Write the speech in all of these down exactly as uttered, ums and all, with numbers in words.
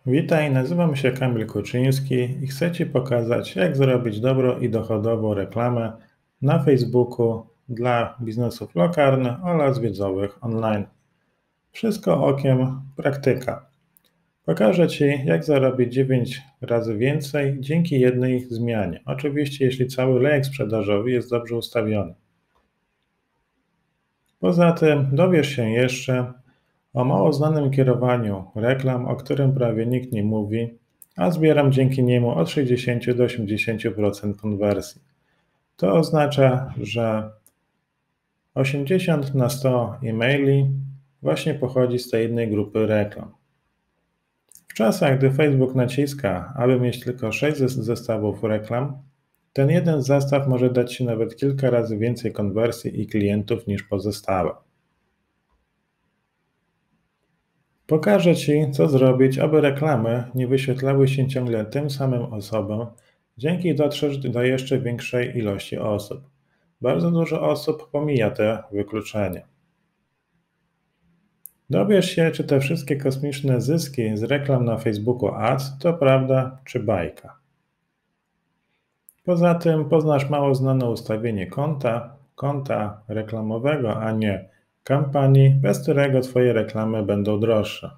Witaj, nazywam się Kamil Kuczyński i chcę Ci pokazać, jak zrobić dobrą i dochodową reklamę na Facebooku dla biznesów lokalnych oraz wiedzowych online. Wszystko okiem praktyka. Pokażę Ci, jak zarobić dziewięć razy więcej dzięki jednej zmianie. Oczywiście, jeśli cały lejek sprzedażowy jest dobrze ustawiony. Poza tym dowiesz się jeszcze o mało znanym kierowaniu reklam, o którym prawie nikt nie mówi, a zbieram dzięki niemu od sześćdziesięciu do osiemdziesięciu procent konwersji. To oznacza, że osiemdziesiąt na sto e-maili właśnie pochodzi z tej jednej grupy reklam. W czasach, gdy Facebook naciska, aby mieć tylko sześć zestawów reklam, ten jeden zestaw może dać Ci nawet kilka razy więcej konwersji i klientów niż pozostałe. Pokażę Ci, co zrobić, aby reklamy nie wyświetlały się ciągle tym samym osobom, dzięki dotrzesz do jeszcze większej ilości osób. Bardzo dużo osób pomija te wykluczenia. Dowiesz się, czy te wszystkie kosmiczne zyski z reklam na Facebooku Ads to prawda czy bajka. Poza tym poznasz mało znane ustawienie konta, konta reklamowego, a nie kampanii, bez którego Twoje reklamy będą droższe.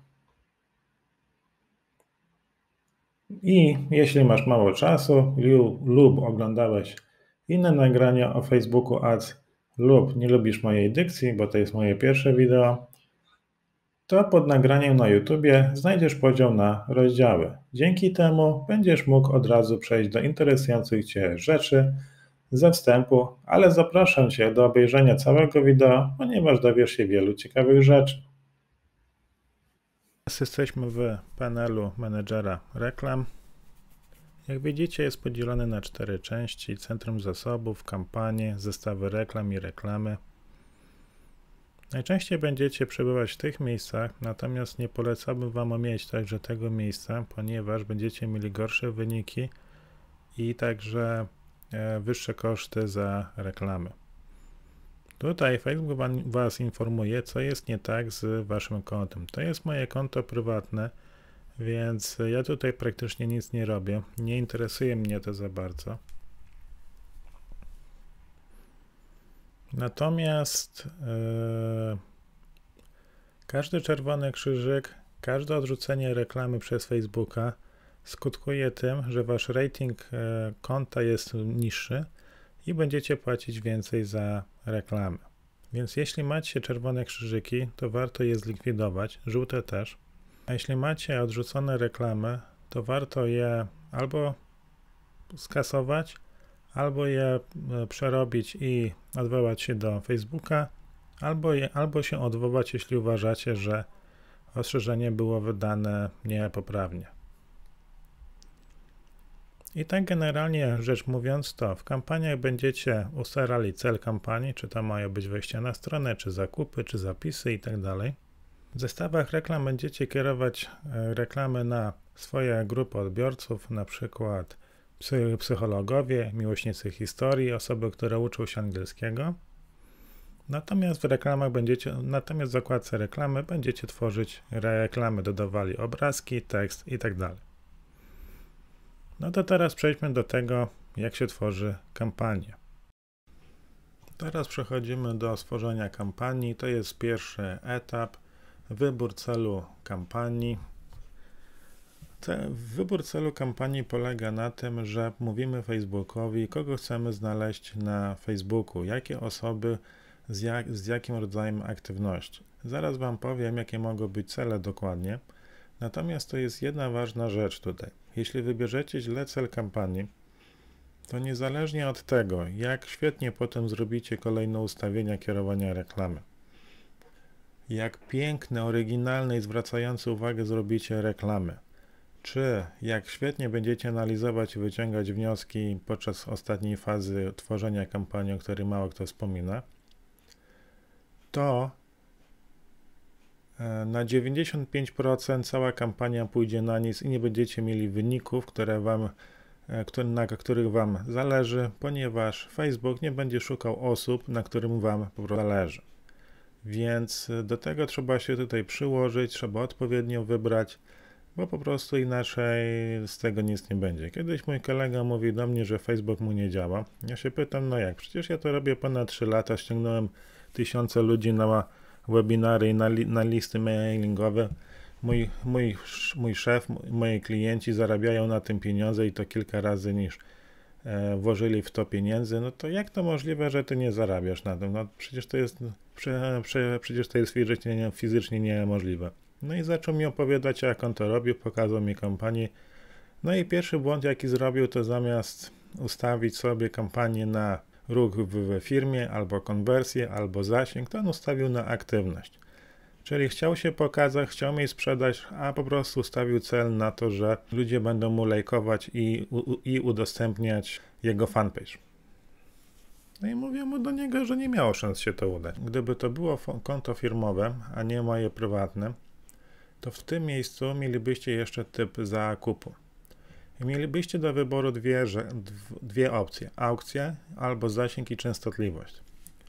I jeśli masz mało czasu lub oglądałeś inne nagrania o Facebooku Ads lub nie lubisz mojej dykcji, bo to jest moje pierwsze wideo, to pod nagraniem na YouTubie znajdziesz podział na rozdziały. Dzięki temu będziesz mógł od razu przejść do interesujących Cię rzeczy ze wstępu, ale zapraszam Cię do obejrzenia całego wideo, ponieważ dowiesz się wielu ciekawych rzeczy. Teraz jesteśmy w panelu menedżera reklam. Jak widzicie, jest podzielony na cztery części: centrum zasobów, kampanie, zestawy reklam i reklamy. Najczęściej będziecie przebywać w tych miejscach, natomiast nie polecałbym Wam omijać także tego miejsca, ponieważ będziecie mieli gorsze wyniki i także wyższe koszty za reklamy. Tutaj Facebook Was informuje, co jest nie tak z Waszym kontem. To jest moje konto prywatne, więc ja tutaj praktycznie nic nie robię. Nie interesuje mnie to za bardzo. Natomiast yy, każdy czerwony krzyżyk, każde odrzucenie reklamy przez Facebooka skutkuje tym, że Wasz rating yy, konta jest niższy i będziecie płacić więcej za reklamy. Więc jeśli macie czerwone krzyżyki, to warto je zlikwidować, żółte też. A jeśli macie odrzucone reklamy, to warto je albo skasować, albo je przerobić i odwołać się do Facebooka, albo, je, albo się odwołać, jeśli uważacie, że ostrzeżenie było wydane niepoprawnie. I tak generalnie rzecz mówiąc, to w kampaniach będziecie ustalali cel kampanii, czy to mają być wejścia na stronę, czy zakupy, czy zapisy itd. W zestawach reklam będziecie kierować reklamy na swoje grupy odbiorców, na przykład psychologowie, miłośnicy historii, osoby, które uczą się angielskiego. Natomiast w reklamach będziecie, natomiast w zakładce reklamy będziecie tworzyć reklamy, dodawali obrazki, tekst itd. No to teraz przejdźmy do tego, jak się tworzy kampanię. Teraz przechodzimy do stworzenia kampanii. To jest pierwszy etap. Wybór celu kampanii. Wybór celu kampanii polega na tym, że mówimy Facebookowi, kogo chcemy znaleźć na Facebooku, jakie osoby z, jak, z jakim rodzajem aktywności. Zaraz Wam powiem, jakie mogą być cele dokładnie. Natomiast to jest jedna ważna rzecz tutaj. Jeśli wybierzecie źle cel kampanii, to niezależnie od tego, jak świetnie potem zrobicie kolejne ustawienia kierowania reklamy, jak piękne, oryginalne i zwracające uwagę zrobicie reklamy, czy jak świetnie będziecie analizować i wyciągać wnioski podczas ostatniej fazy tworzenia kampanii, o której mało kto wspomina, to na dziewięćdziesiąt pięć procent cała kampania pójdzie na nic i nie będziecie mieli wyników, które wam, na których Wam zależy, ponieważ Facebook nie będzie szukał osób, na którym Wam po prostu zależy. Więc do tego trzeba się tutaj przyłożyć, trzeba odpowiednio wybrać bo po prostu inaczej z tego nic nie będzie. Kiedyś mój kolega mówił do mnie, że Facebook mu nie działa. Ja się pytam, no jak, przecież ja to robię ponad trzy lata, ściągnąłem tysiące ludzi na webinary i na, li, na listy mailingowe. Mój, mój, mój szef, moi klienci zarabiają na tym pieniądze i to kilka razy niż e, włożyli w to pieniędzy, no to jak to możliwe, że ty nie zarabiasz na tym? No przecież to jest, prze, prze, przecież to jest fizycznie, fizycznie niemożliwe. No i zaczął mi opowiadać, jak on to robił, pokazał mi kampanię. No i pierwszy błąd, jaki zrobił, to zamiast ustawić sobie kampanię na ruch w firmie, albo konwersję, albo zasięg, to on ustawił na aktywność. Czyli chciał się pokazać, chciał mi sprzedać, a po prostu ustawił cel na to, że ludzie będą mu lajkować i, u, i udostępniać jego fanpage. No i mówię mu do niego, że nie miało szans się to udać. Gdyby to było konto firmowe, a nie moje prywatne, to w tym miejscu mielibyście jeszcze typ zakupu. I mielibyście do wyboru dwie, dwie opcje. Aukcje albo zasięg i częstotliwość.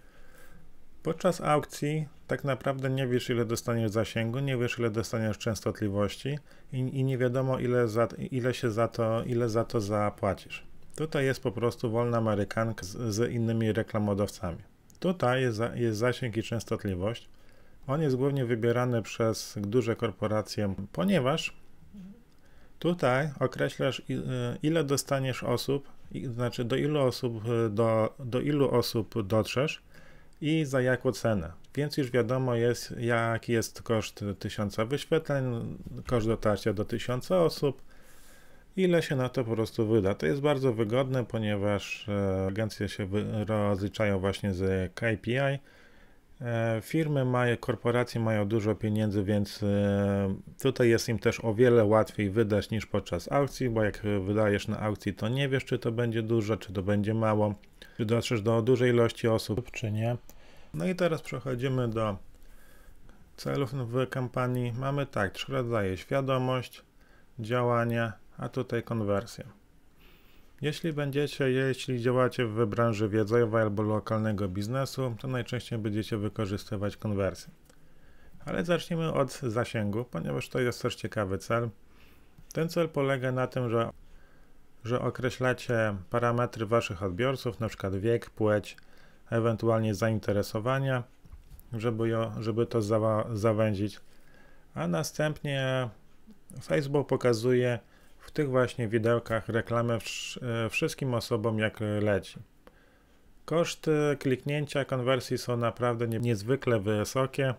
Podczas aukcji tak naprawdę nie wiesz, ile dostaniesz zasięgu, nie wiesz, ile dostaniesz częstotliwości i, i nie wiadomo, ile, za, ile się za to, ile za to zapłacisz. Tutaj jest po prostu wolna amerykanka z, z innymi reklamodawcami. Tutaj jest, za, jest zasięg i częstotliwość. On jest głównie wybierany przez duże korporacje, ponieważ tutaj określasz, ile dostaniesz osób, znaczy do ilu osób, do, do ilu osób dotrzesz i za jaką cenę. Więc już wiadomo jest, jaki jest koszt tysiąca wyświetleń, koszt dotarcia do tysiąca osób, ile się na to po prostu wyda. To jest bardzo wygodne, ponieważ agencje się rozliczają właśnie z K P I. Firmy mają, korporacje mają dużo pieniędzy, więc tutaj jest im też o wiele łatwiej wydać niż podczas aukcji, bo jak wydajesz na aukcji, to nie wiesz, czy to będzie dużo, czy to będzie mało, czy dotrzesz do dużej ilości osób, czy nie. No i teraz przechodzimy do celów w kampanii. Mamy tak, trzy rodzaje: świadomość, działanie, a tutaj konwersja. Jeśli będziecie, jeśli działacie w branży wiedzowej albo lokalnego biznesu, to najczęściej będziecie wykorzystywać konwersję. Ale zacznijmy od zasięgu, ponieważ to jest też ciekawy cel. Ten cel polega na tym, że, że określacie parametry waszych odbiorców, np. wiek, płeć, ewentualnie zainteresowania, żeby, ją, żeby to za, zawęzić. A następnie Facebook pokazuje w tych właśnie widełkach reklamę wszystkim osobom, jak leci. Koszty kliknięcia konwersji są naprawdę niezwykle wysokie.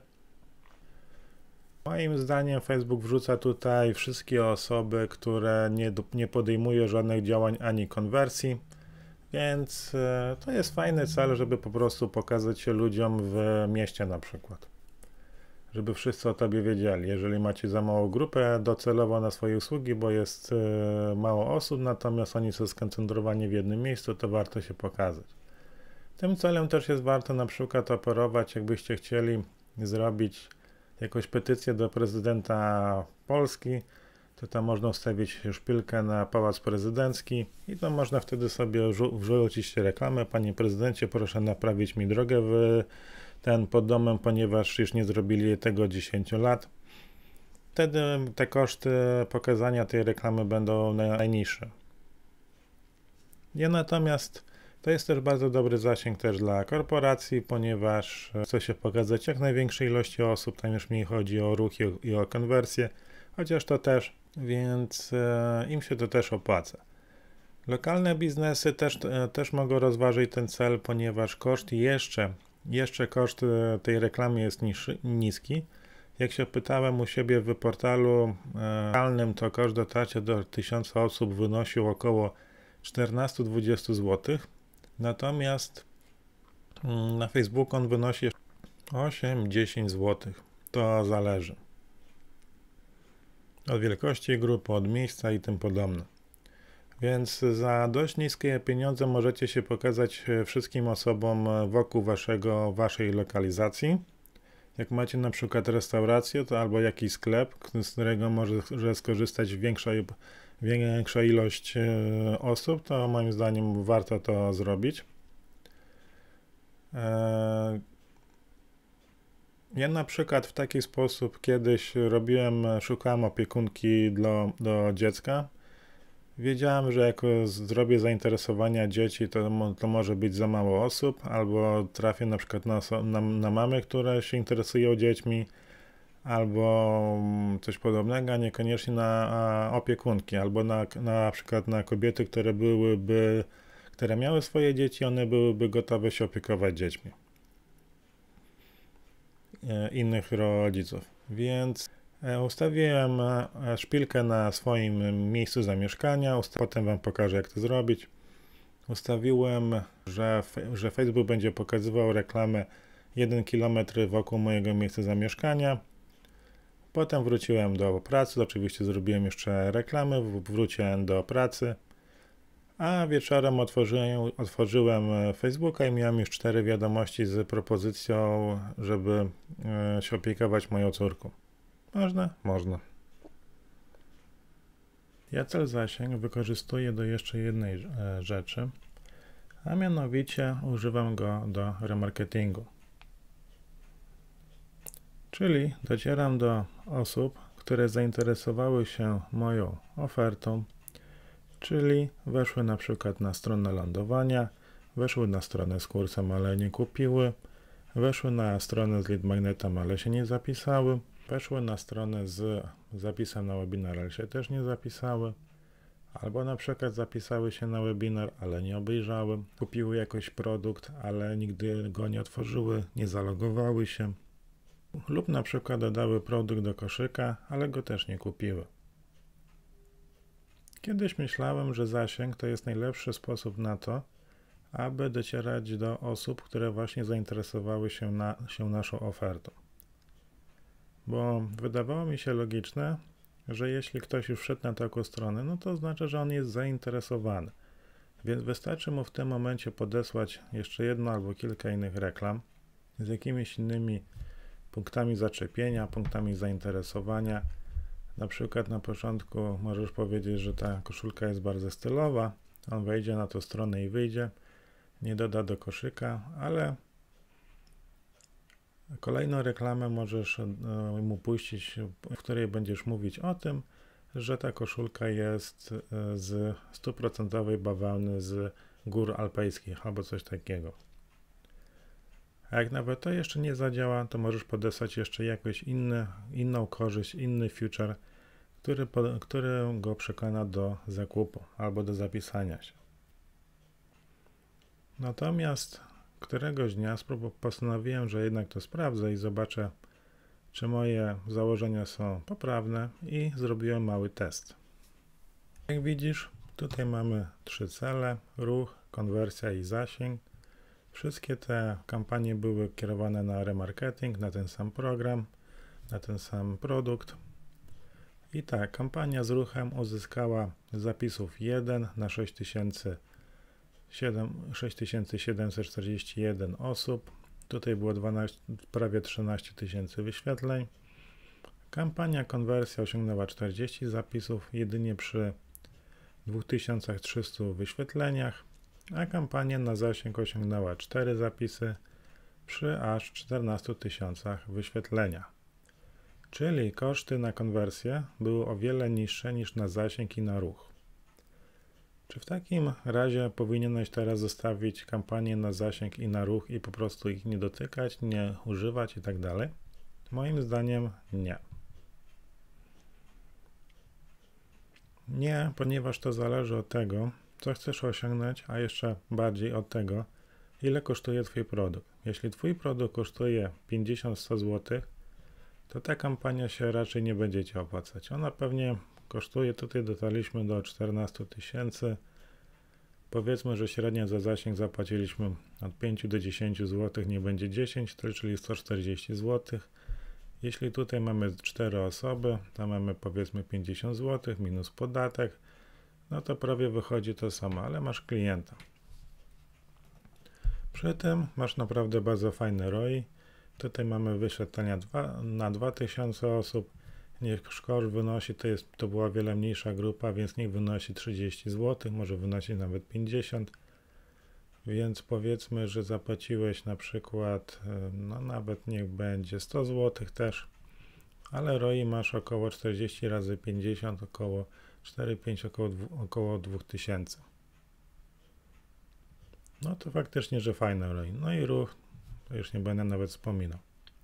Moim zdaniem Facebook wrzuca tutaj wszystkie osoby, które nie, nie podejmują żadnych działań ani konwersji, więc to jest fajny cel, żeby po prostu pokazać się ludziom w mieście na przykład. Żeby wszyscy o tobie wiedzieli. Jeżeli macie za małą grupę docelowo na swoje usługi, bo jest e, mało osób, natomiast oni są skoncentrowani w jednym miejscu, to warto się pokazać. Tym celem też jest warto na przykład operować, jakbyście chcieli zrobić jakąś petycję do prezydenta Polski, to tam można ustawić szpilkę na Pałac Prezydencki i to można wtedy sobie wrzucić reklamę: panie prezydencie, proszę naprawić mi drogę w ten pod domem, ponieważ już nie zrobili tego od dziesięciu lat. Wtedy te koszty pokazania tej reklamy będą najniższe. Ja natomiast to jest też bardzo dobry zasięg też dla korporacji, ponieważ chce się pokazać jak największej ilości osób, tam już mniej chodzi o ruch i o, i o konwersję, chociaż to też, więc e, im się to też opłaca. Lokalne biznesy też, e, też mogą rozważyć ten cel, ponieważ koszt jeszcze Jeszcze koszt tej reklamy jest niższy, niski. Jak się pytałem u siebie w portalu lokalnym, to koszt dotarcia do tysiąca osób wynosił około czternaście do dwudziestu złotych. Natomiast na Facebooku on wynosi osiem do dziesięciu złotych. To zależy od wielkości grupy, od miejsca i tym podobne. Więc za dość niskie pieniądze możecie się pokazać wszystkim osobom wokół waszego, waszej lokalizacji. Jak macie na przykład restaurację to albo jakiś sklep, z którego może skorzystać większa, większa ilość osób, to moim zdaniem warto to zrobić. Ja na przykład w taki sposób kiedyś robiłem, szukałem opiekunki do, do dziecka. Wiedziałem, że jak zrobię zainteresowania dzieci, to, mo- to może być za mało osób, albo trafię na przykład na, oso- na, na mamy, które się interesują dziećmi, albo mm, coś podobnego, a niekoniecznie na a, opiekunki, albo na, na przykład na kobiety, które byłyby, które miały swoje dzieci, one byłyby gotowe się opiekować dziećmi e, innych rodziców. Więc e, ustawiłem e, szpilkę na swoim miejscu zamieszkania, usta- potem wam pokażę, jak to zrobić. Ustawiłem, że, f- że Facebook będzie pokazywał reklamę jeden kilometr wokół mojego miejsca zamieszkania. Potem wróciłem do pracy, oczywiście zrobiłem jeszcze reklamy, w- wróciłem do pracy, a wieczorem otworzyłem, otworzyłem e, Facebooka i miałem już cztery wiadomości z propozycją, żeby e, się opiekować moją córką. Można? Można. Ja cel zasięg wykorzystuję do jeszcze jednej e, rzeczy, a mianowicie używam go do remarketingu. Czyli docieram do osób, które zainteresowały się moją ofertą, czyli weszły na przykład na stronę lądowania, weszły na stronę z kursem, ale nie kupiły, weszły na stronę z lead magnetem, ale się nie zapisały, weszły na stronę z zapisem na webinar, ale się też nie zapisały, albo na przykład zapisały się na webinar, ale nie obejrzały, kupiły jakiś produkt, ale nigdy go nie otworzyły, nie zalogowały się, lub na przykład dodały produkt do koszyka, ale go też nie kupiły. Kiedyś myślałem, że zasięg to jest najlepszy sposób na to, aby docierać do osób, które właśnie zainteresowały się, na, się naszą ofertą. Bo wydawało mi się logiczne, że jeśli ktoś już wszedł na taką stronę, no to znaczy, że on jest zainteresowany. Więc wystarczy mu w tym momencie podesłać jeszcze jedno albo kilka innych reklam z jakimiś innymi punktami zaczepienia, punktami zainteresowania. Na przykład na początku możesz powiedzieć, że ta koszulka jest bardzo stylowa, on wejdzie na tą stronę i wyjdzie, nie doda do koszyka, ale kolejną reklamę możesz mu puścić, w której będziesz mówić o tym, że ta koszulka jest z stuprocentowej bawełny z gór alpejskich albo coś takiego. A jak nawet to jeszcze nie zadziała, to możesz podesłać jeszcze jakąś inny, inną korzyść, inny feature, który, który go przekona do zakupu albo do zapisania się. Natomiast któregoś dnia postanowiłem, że jednak to sprawdzę i zobaczę, czy moje założenia są poprawne, i zrobiłem mały test. Jak widzisz, tutaj mamy trzy cele: ruch, konwersja i zasięg. Wszystkie te kampanie były kierowane na remarketing, na ten sam program, na ten sam produkt. I tak, kampania z ruchem uzyskała zapisów jeden na sześć tysięcy siedemset czterdzieści jeden osób. Tutaj było dwanaście, prawie trzynaście tysięcy wyświetleń. Kampania konwersja osiągnęła czterdzieści zapisów jedynie przy dwa tysiące trzysta wyświetleniach, a kampania na zasięg osiągnęła cztery zapisy przy aż czternastu tysiącach wyświetlenia. Czyli koszty na konwersję były o wiele niższe niż na zasięg i na ruch. Czy w takim razie powinieneś teraz zostawić kampanię na zasięg i na ruch i po prostu ich nie dotykać, nie używać i tak dalej? Moim zdaniem nie. Nie, ponieważ to zależy od tego, co chcesz osiągnąć, a jeszcze bardziej od tego, ile kosztuje Twój produkt. Jeśli Twój produkt kosztuje pięćdziesiąt do stu złotych, to ta kampania się raczej nie będzie Ci opłacać. Ona pewnie kosztuje, tutaj dotarliśmy do czternastu tysięcy. Powiedzmy, że średnio za zasięg zapłaciliśmy od pięciu do dziesięciu złotych, nie będzie dziesięć, czyli sto czterdzieści złotych. Jeśli tutaj mamy cztery osoby, to mamy powiedzmy pięćdziesiąt złotych minus podatek, no to prawie wychodzi to samo, ale masz klienta. Przy tym masz naprawdę bardzo fajny R O I. Tutaj mamy wyświetlenia na dwa tysiące osób. Niech koszt wynosi, to, jest, to była wiele mniejsza grupa, więc niech wynosi trzydzieści złotych, może wynosić nawet pięćdziesiąt. Więc powiedzmy, że zapłaciłeś na przykład, no nawet niech będzie sto złotych też, ale R O I masz około czterdzieści razy pięćdziesiąt, około cztery pięć, około, około dwa tysiące. No to faktycznie, że fajne R O I. No i ruch, to już nie będę nawet wspominał.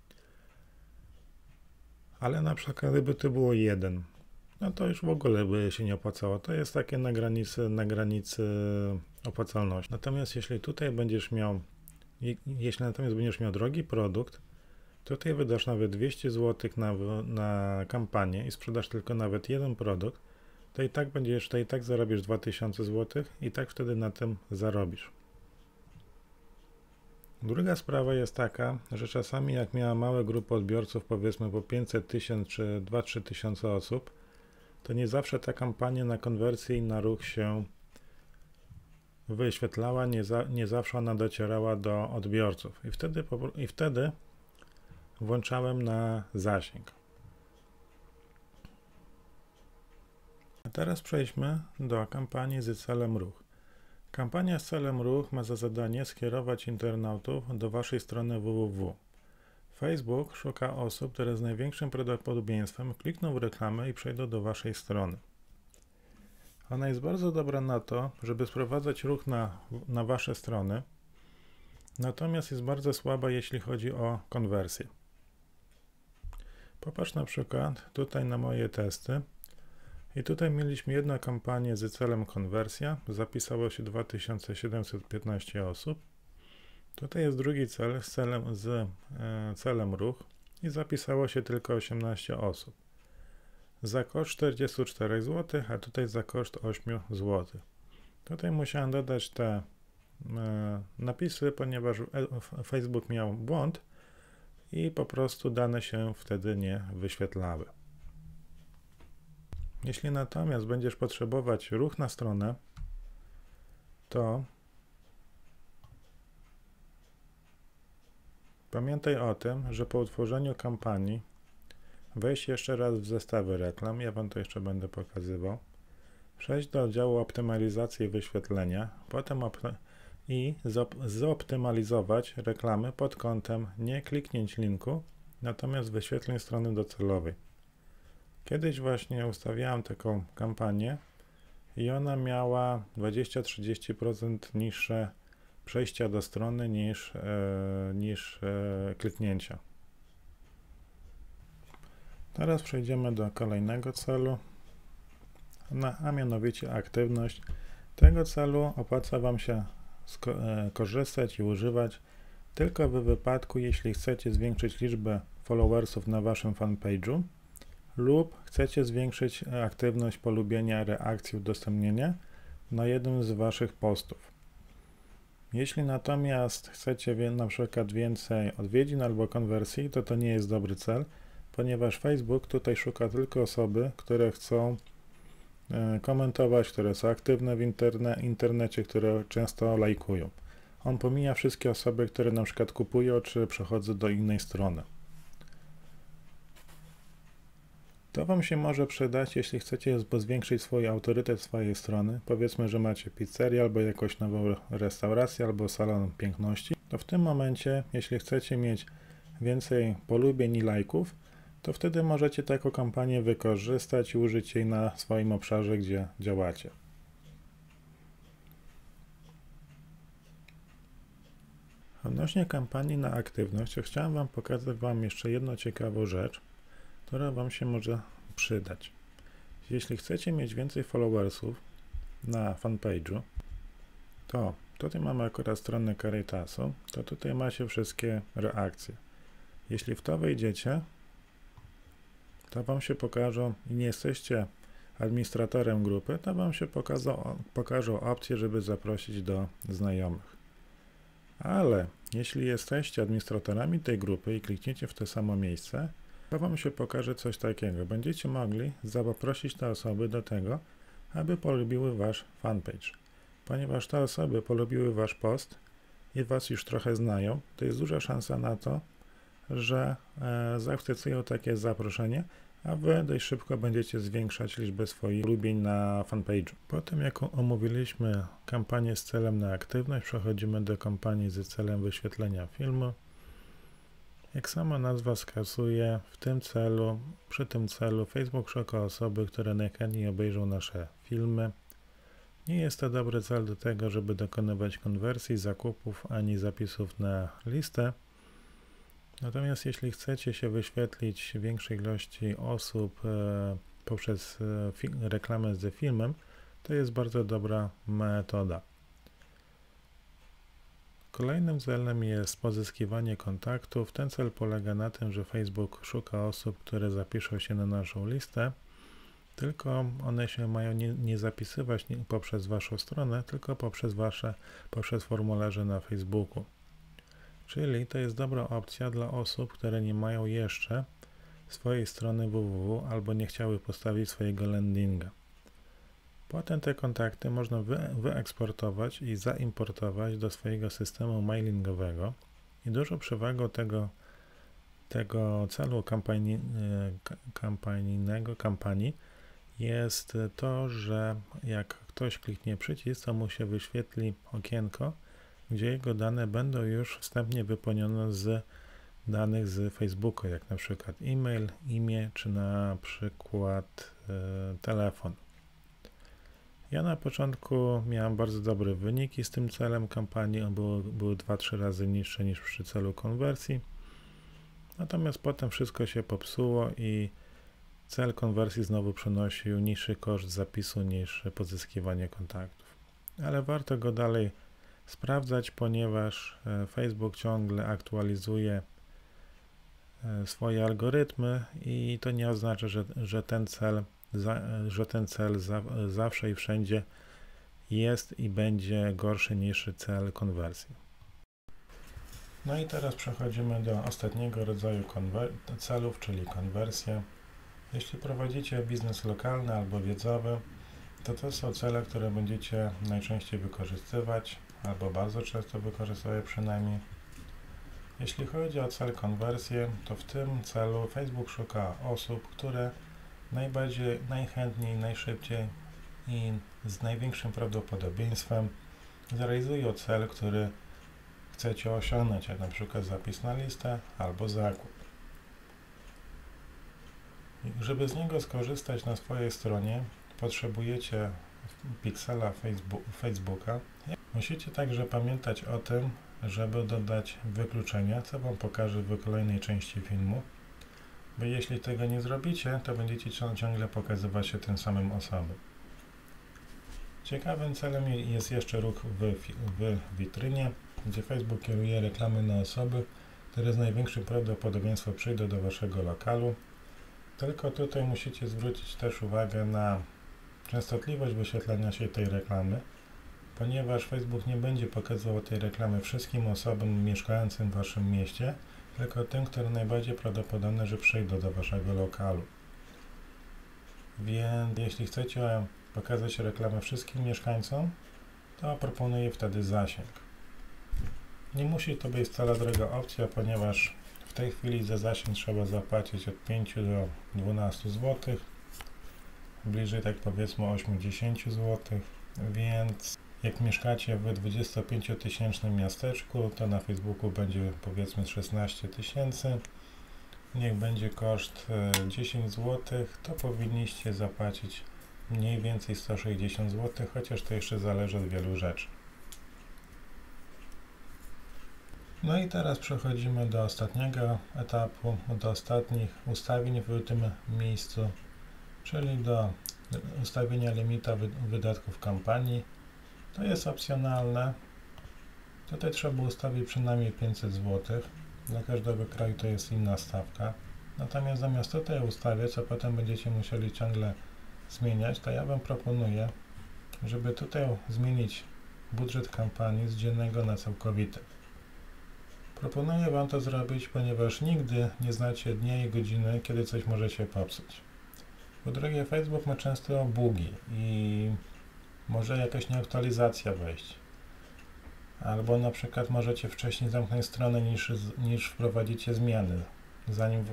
Ale na przykład gdyby to było jeden, no to już w ogóle by się nie opłacało. To jest takie na granicy, na granicy opłacalności. Natomiast jeśli tutaj będziesz miał, jeśli natomiast będziesz miał drogi produkt, tutaj wydasz nawet dwieście złotych na, na kampanię i sprzedasz tylko nawet jeden produkt, to i tak będziesz, to i tak zarobisz dwa tysiące złotych i tak wtedy na tym zarobisz. Druga sprawa jest taka, że czasami jak miała małe grupy odbiorców, powiedzmy po pięćset tysięcy czy dwa trzy tysiące osób, to nie zawsze ta kampania na konwersję i na ruch się wyświetlała, nie, za, nie zawsze ona docierała do odbiorców. I wtedy, I wtedy włączałem na zasięg. A teraz przejdźmy do kampanii z celem ruch. Kampania z celem ruch ma za zadanie skierować internautów do waszej strony www. Facebook szuka osób, które z największym prawdopodobieństwem klikną w reklamę i przejdą do waszej strony. Ona jest bardzo dobra na to, żeby sprowadzać ruch na, na wasze strony, natomiast jest bardzo słaba, jeśli chodzi o konwersję. Popatrz na przykład tutaj na moje testy. I tutaj mieliśmy jedną kampanię z celem konwersja, zapisało się dwa tysiące siedemset piętnaście osób. Tutaj jest drugi cel z celem, z, e, celem ruch i zapisało się tylko osiemnaście osób. Za koszt czterdzieści cztery złotych, a tutaj za koszt osiem złotych. Tutaj musiałem dodać te e, napisy, ponieważ e, Facebook miał błąd i po prostu dane się wtedy nie wyświetlały. Jeśli natomiast będziesz potrzebować ruch na stronę, to pamiętaj o tym, że po utworzeniu kampanii wejdź jeszcze raz w zestawy reklam, ja wam to jeszcze będę pokazywał, przejść do działu optymalizacji i wyświetlenia, potem i zoptymalizować reklamy pod kątem nie kliknięć linku, natomiast wyświetleń strony docelowej. Kiedyś właśnie ustawiałem taką kampanię i ona miała dwadzieścia do trzydziestu procent niższe przejścia do strony niż, e, niż e, kliknięcia. Teraz przejdziemy do kolejnego celu, a mianowicie aktywność. Tego celu opłaca wam się e, korzystać i używać tylko w wypadku, jeśli chcecie zwiększyć liczbę followersów na waszym fanpage'u lub chcecie zwiększyć aktywność polubienia, reakcji, udostępnienia na jednym z waszych postów. Jeśli natomiast chcecie na przykład więcej odwiedzin albo konwersji, to to nie jest dobry cel, ponieważ Facebook tutaj szuka tylko osoby, które chcą komentować, które są aktywne w interne, internecie, które często lajkują. On pomija wszystkie osoby, które na przykład kupują, czy przechodzą do innej strony. To wam się może przydać, jeśli chcecie zwiększyć swój autorytet swojej strony. Powiedzmy, że macie pizzerię, albo jakąś nową restaurację, albo salon piękności. To w tym momencie, jeśli chcecie mieć więcej polubień i lajków, to wtedy możecie taką kampanię wykorzystać i użyć jej na swoim obszarze, gdzie działacie. Odnośnie kampanii na aktywność, chciałem wam pokazać wam jeszcze jedną ciekawą rzecz, która wam się może przydać. Jeśli chcecie mieć więcej followersów na fanpage'u, to tutaj mamy akurat stronę Caritasu, to tutaj macie wszystkie reakcje. Jeśli w to wejdziecie, to wam się pokażą i nie jesteście administratorem grupy, to wam się pokażą, pokażą opcje, żeby zaprosić do znajomych. Ale jeśli jesteście administratorami tej grupy i klikniecie w to samo miejsce, to wam się pokaże coś takiego. Będziecie mogli zaprosić te osoby do tego, aby polubiły wasz fanpage. Ponieważ te osoby polubiły wasz post i was już trochę znają, to jest duża szansa na to, że e, zaakceptują takie zaproszenie a Wy dość szybko będziecie zwiększać liczbę swoich lubień na fanpage'u. Po tym jak omówiliśmy kampanię z celem na aktywność, przechodzimy do kampanii z celem wyświetlenia filmu. Jak sama nazwa wskazuje, w tym celu, przy tym celu Facebook szuka osoby, które najchętniej obejrzą nasze filmy. Nie jest to dobry cel do tego, żeby dokonywać konwersji, zakupów ani zapisów na listę. Natomiast jeśli chcecie się wyświetlić większej ilości osób e, poprzez e, reklamę z filmem, to jest bardzo dobra metoda. Kolejnym celem jest pozyskiwanie kontaktów. Ten cel polega na tym, że Facebook szuka osób, które zapiszą się na naszą listę, tylko one się mają nie, nie zapisywać nie poprzez Waszą stronę, tylko poprzez Wasze, poprzez formularze na Facebooku. Czyli to jest dobra opcja dla osób, które nie mają jeszcze swojej strony www albo nie chciały postawić swojego landinga. Potem te kontakty można wy, wyeksportować i zaimportować do swojego systemu mailingowego i dużą przewagą tego, tego celu kampanii, kampanijnego, kampanii jest to, że jak ktoś kliknie przycisk, to mu się wyświetli okienko, gdzie jego dane będą już wstępnie wypełnione z danych z Facebooka, jak na przykład e-mail, imię, czy na przykład e, telefon. Ja na początku miałem bardzo dobre wyniki z tym celem kampanii, on był, były dwa trzy razy niższe niż przy celu konwersji. Natomiast potem wszystko się popsuło i cel konwersji znowu przynosił niższy koszt zapisu niż pozyskiwanie kontaktów. Ale warto go dalej sprawdzać, ponieważ Facebook ciągle aktualizuje swoje algorytmy i to nie oznacza, że, że ten cel, za, że ten cel za, zawsze i wszędzie jest i będzie gorszy niż cel konwersji. No i teraz przechodzimy do ostatniego rodzaju celów, czyli konwersja. Jeśli prowadzicie biznes lokalny albo wiedzowy, to to są cele, które będziecie najczęściej wykorzystywać, albo bardzo często wykorzystywać przynajmniej. Jeśli chodzi o cel konwersję, to w tym celu Facebook szuka osób, które najbardziej, najchętniej, najszybciej i z największym prawdopodobieństwem zrealizują cel, który chcecie osiągnąć, jak na przykład zapis na listę albo zakup. I żeby z niego skorzystać na swojej stronie, potrzebujecie piksela Facebook, Facebooka. Musicie także pamiętać o tym, żeby dodać wykluczenia, co Wam pokażę w kolejnej części filmu, bo jeśli tego nie zrobicie, to będziecie ciągle pokazywać się tym samym osobom. Ciekawym celem jest jeszcze ruch w, w witrynie, gdzie Facebook kieruje reklamy na osoby, które z największym prawdopodobieństwem przyjdą do Waszego lokalu. Tylko tutaj musicie zwrócić też uwagę na częstotliwość wyświetlania się tej reklamy, ponieważ Facebook nie będzie pokazywał tej reklamy wszystkim osobom mieszkającym w Waszym mieście, tylko tym, które najbardziej prawdopodobne, że przyjdą do Waszego lokalu. Więc jeśli chcecie pokazać reklamę wszystkim mieszkańcom, to proponuję wtedy zasięg. Nie musi to być wcale droga opcja, ponieważ w tej chwili za zasięg trzeba zapłacić od pięciu do dwunastu złotych, bliżej tak powiedzmy osiem do dziesięciu złotych, więc jak mieszkacie w dwudziestopięciotysięcznym miasteczku, to na Facebooku będzie powiedzmy szesnaście tysięcy, niech będzie koszt dziesięć złotych, to powinniście zapłacić mniej więcej sto sześćdziesiąt złotych, chociaż to jeszcze zależy od wielu rzeczy. No i teraz przechodzimy do ostatniego etapu, do ostatnich ustawień w tym miejscu, czyli do ustawienia limita wydatków kampanii. To jest opcjonalne. Tutaj trzeba ustawić przynajmniej pięćset złotych. Dla każdego kraju to jest inna stawka. Natomiast zamiast tutaj ustawiać, co potem będziecie musieli ciągle zmieniać, to ja Wam proponuję, żeby tutaj zmienić budżet kampanii z dziennego na całkowity. Proponuję Wam to zrobić, ponieważ nigdy nie znacie dnia i godziny, kiedy coś może się popsuć. Po drugie, Facebook ma często bugi i może jakaś nieaktualizacja wejść. Albo na przykład możecie wcześniej zamknąć stronę niż, niż wprowadzicie zmiany, zanim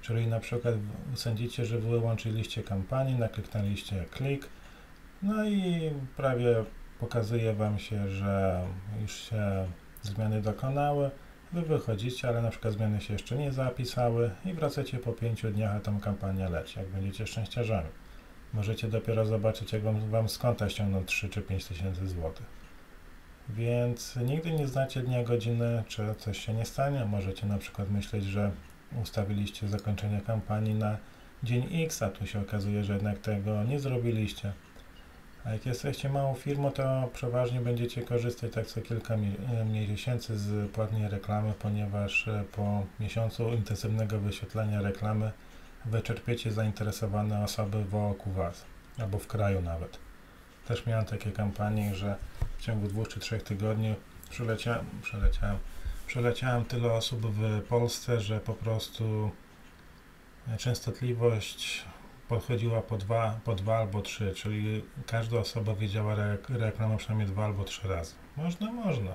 Czyli na przykład sądzicie, że wyłączyliście kampanię, nakliknęliście klik, no i prawie pokazuje Wam się, że już się zmiany dokonały, Wy wychodzicie, ale na przykład zmiany się jeszcze nie zapisały i wracacie po pięciu dniach, a tam kampania leci, jak będziecie szczęściarzami. Możecie dopiero zobaczyć, jak Wam, wam z konta ściągną trzy czy pięć tysięcy złotych. Więc nigdy nie znacie dnia, godziny, czy coś się nie stanie. Możecie na przykład myśleć, że ustawiliście zakończenie kampanii na dzień X, a tu się okazuje, że jednak tego nie zrobiliście. A jak jesteście małą firmą, to przeważnie będziecie korzystać tak co kilka miesięcy z płatnej reklamy, ponieważ po miesiącu intensywnego wyświetlania reklamy wyczerpiecie zainteresowane osoby wokół Was, albo w kraju nawet. Też miałem takie kampanie, że w ciągu dwóch czy trzech tygodni przeleciałem, przeleciałem, przeleciałem tyle osób w Polsce, że po prostu częstotliwość podchodziła po dwa, po dwa albo trzy, czyli każda osoba widziała re reklamę przynajmniej dwa albo trzy razy. Można, można.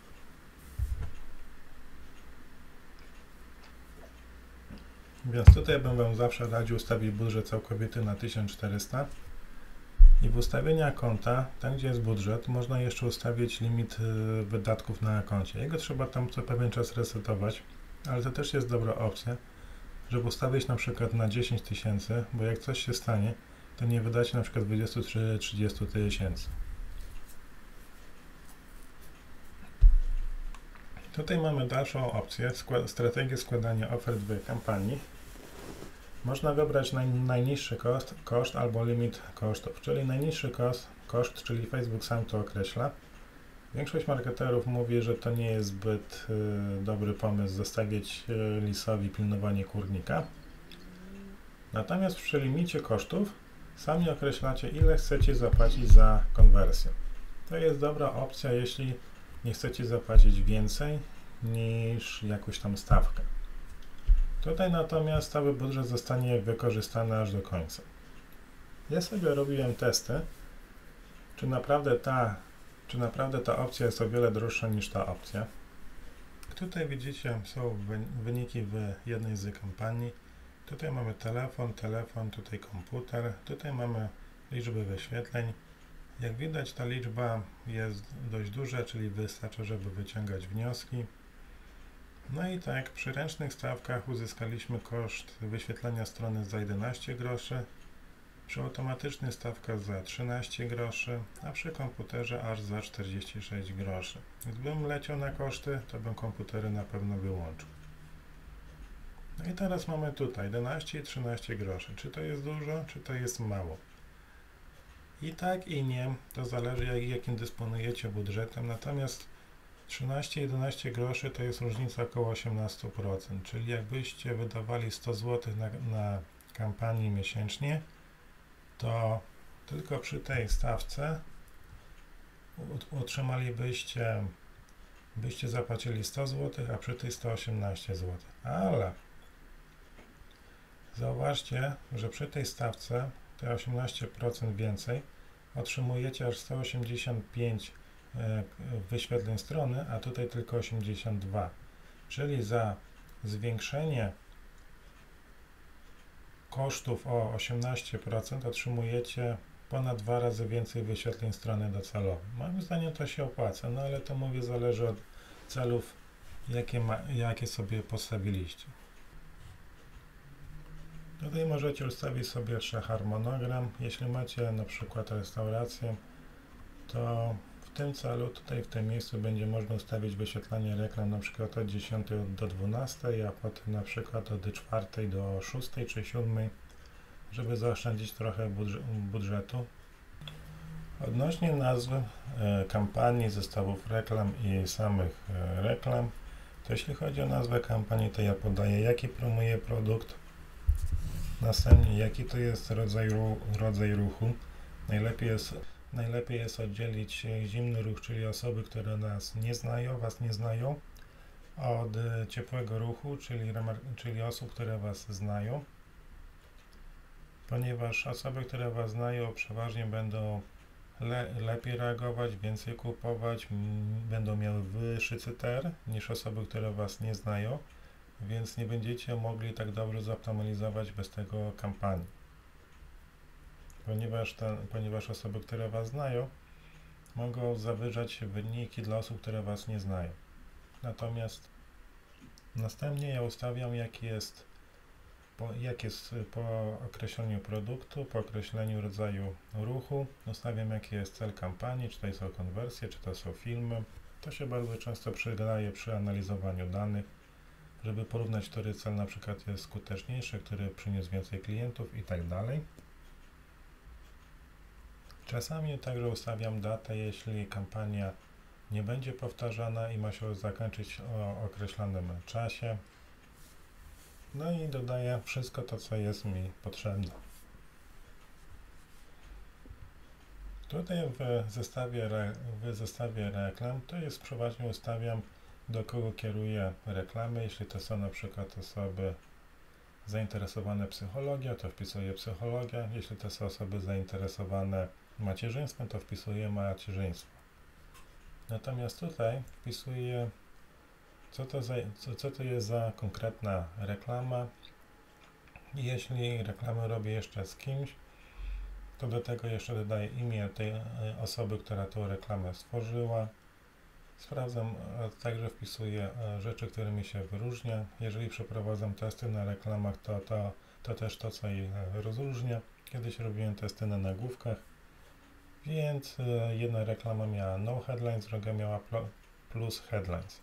Więc tutaj bym Wam zawsze radził ustawić budżet całkowity na tysiąc czterysta i w ustawienia konta, tam gdzie jest budżet, można jeszcze ustawić limit y, wydatków na koncie. Jego trzeba tam co pewien czas resetować, ale to też jest dobra opcja, żeby ustawić na przykład na dziesięć tysięcy, bo jak coś się stanie, to nie wydacie na przykład dwadzieścia czy trzydzieści tysięcy. Tutaj mamy dalszą opcję, skład, strategię składania ofert w kampanii. Można wybrać naj, najniższy koszt, koszt albo limit kosztów, czyli najniższy koszt, koszt, czyli Facebook sam to określa. Większość marketerów mówi, że to nie jest zbyt y, dobry pomysł zostawić y, lisowi pilnowanie kurnika. Natomiast przy limicie kosztów sami określacie, ile chcecie zapłacić za konwersję. To jest dobra opcja, jeśli nie chcecie zapłacić więcej niż jakąś tam stawkę. Tutaj natomiast cały budżet zostanie wykorzystany aż do końca. Ja sobie robiłem testy, czy naprawdę ta, czy naprawdę ta opcja jest o wiele droższa niż ta opcja. Tutaj widzicie, są wyniki w jednej z kampanii. Tutaj mamy telefon, telefon, tutaj komputer, tutaj mamy liczby wyświetleń. Jak widać, ta liczba jest dość duża, czyli wystarczy, żeby wyciągać wnioski. No i tak, przy ręcznych stawkach uzyskaliśmy koszt wyświetlenia strony za jedenaście groszy, przy automatycznych stawkach za trzynaście groszy, a przy komputerze aż za czterdzieści sześć groszy. Gdybym leciał na koszty, to bym komputery na pewno wyłączył. No i teraz mamy tutaj jedenaście i trzynaście groszy. Czy to jest dużo, czy to jest mało? I tak i nie, to zależy jak, jakim dysponujecie budżetem, natomiast trzynaście jedenaście groszy to jest różnica około osiemnaście procent, czyli jakbyście wydawali sto złotych na, na kampanię miesięcznie, to tylko przy tej stawce otrzymalibyście, byście zapłacili sto złotych, a przy tej sto osiemnaście złotych. Ale zauważcie, że przy tej stawce te osiemnaście procent więcej otrzymujecie aż sto osiemdziesiąt pięć wyświetleń strony, a tutaj tylko osiemdziesiąt dwa. Czyli za zwiększenie kosztów o osiemnaście procent otrzymujecie ponad dwa razy więcej wyświetleń strony docelowej. Moim zdaniem to się opłaca, no ale to mówię zależy od celów, jakie, ma, jakie sobie postawiliście. Tutaj możecie ustawić sobie jeszcze harmonogram. Jeśli macie na przykład restaurację, to w tym celu, tutaj w tym miejscu będzie można ustawić wyświetlanie reklam na przykład od dziesiątej do dwunastej, a potem na przykład od czwartej do szóstej czy siódmej, żeby zaoszczędzić trochę budżetu. Odnośnie nazwy e, kampanii, zestawów reklam i samych e, reklam, to jeśli chodzi o nazwę kampanii, to ja podaję, jaki promuje produkt, następnie jaki to jest rodzaj, ru, rodzaj ruchu. Najlepiej jest, najlepiej jest oddzielić zimny ruch, czyli osoby, które nas nie znają, was nie znają, od ciepłego ruchu, czyli, czyli osób, które was znają, ponieważ osoby, które was znają, przeważnie będą le, lepiej reagować, więcej kupować, m, będą miały wyższy C T R niż osoby, które was nie znają. więc nie będziecie mogli tak dobrze zoptymalizować bez tego kampanii. Ponieważ, ten, ponieważ osoby, które Was znają, mogą zawyżać wyniki dla osób, które Was nie znają. Natomiast następnie ja ustawiam, jaki jest po, jak jest po określeniu produktu, po określeniu rodzaju ruchu, ustawiam, jaki jest cel kampanii, czy to są konwersje, czy to są filmy. To się bardzo często przydaje przy analizowaniu danych, żeby porównać, który cel na przykład jest skuteczniejszy, który przyniósł więcej klientów i tak dalej. Czasami także ustawiam datę, jeśli kampania nie będzie powtarzana i ma się zakończyć o określonym czasie. No i dodaję wszystko to, co jest mi potrzebne. Tutaj w zestawie, w zestawie reklam to jest przeważnie ustawiam, do kogo kieruję reklamy. Jeśli to są na przykład osoby zainteresowane psychologią, to wpisuję psychologię. Jeśli to są osoby zainteresowane macierzyństwem, to wpisuję macierzyństwo. Natomiast tutaj wpisuję, co to, za, co, co to jest za konkretna reklama. I jeśli reklamę robię jeszcze z kimś, to do tego jeszcze dodaję imię tej osoby, która tą reklamę stworzyła. Sprawdzam, także wpisuję rzeczy, którymi się wyróżnia. Jeżeli przeprowadzam testy na reklamach, to, to, to też to, co je rozróżnia. Kiedyś robiłem testy na nagłówkach, więc jedna reklama miała no headlines, druga miała plus headlines.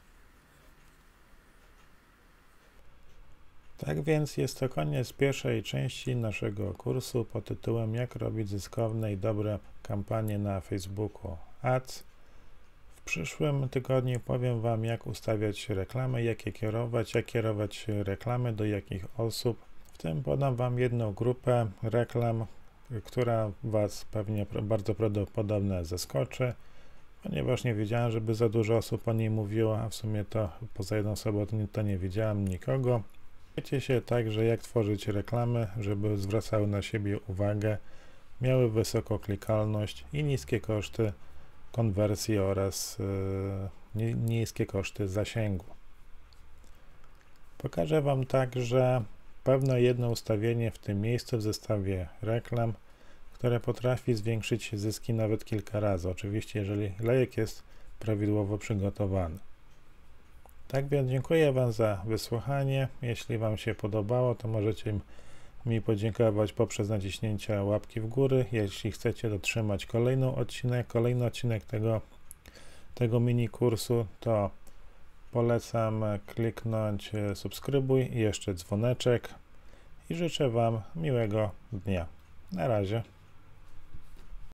Tak więc jest to koniec pierwszej części naszego kursu pod tytułem Jak robić zyskowne i dobre kampanie na Facebooku Ads. W przyszłym tygodniu powiem Wam, jak ustawiać reklamy, jak je kierować, jak kierować reklamy, do jakich osób. W tym podam Wam jedną grupę reklam, która Was pewnie bardzo prawdopodobnie zaskoczy, ponieważ nie wiedziałem, żeby za dużo osób o niej mówiło, a w sumie to poza jedną osobą to nie, to nie wiedziałem nikogo. Wiecie się także, jak tworzyć reklamy, żeby zwracały na siebie uwagę, miały wysoką klikalność i niskie koszty konwersji oraz yy, niskie koszty zasięgu. Pokażę Wam także pewne jedno ustawienie w tym miejscu w zestawie reklam, które potrafi zwiększyć zyski nawet kilka razy, oczywiście jeżeli lejek jest prawidłowo przygotowany. Tak więc dziękuję Wam za wysłuchanie. Jeśli Wam się podobało, to możecie mi podziękować poprzez naciśnięcie łapki w górę. Jeśli chcecie dotrzymać kolejny odcinek, kolejny odcinek tego, tego mini kursu, to polecam kliknąć subskrybuj i jeszcze dzwoneczek i życzę Wam miłego dnia. Na razie.